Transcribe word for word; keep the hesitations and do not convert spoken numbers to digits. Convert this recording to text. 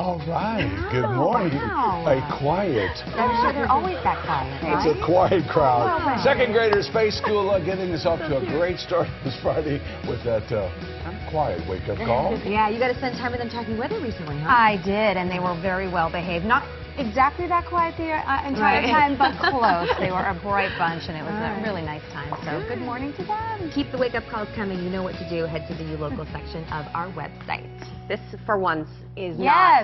All right. Good morning. Wow. A quiet. I'm sure they're always that quiet, right? It's a quiet crowd. Well, Second graders, Fay School, uh, getting us off to a great start this Friday with that uh, kind of quiet wake-up call. Yeah, you got to spend time with them talking weather recently, huh? I did, and they were very well behaved. Not exactly that quiet the uh, entire Right. time, but close. They were a bright bunch, and it was All a right. really nice time. So good morning to them. Keep the wake-up calls coming. You know what to do. Head to the U Local section of our website. This, for once, is Yes. not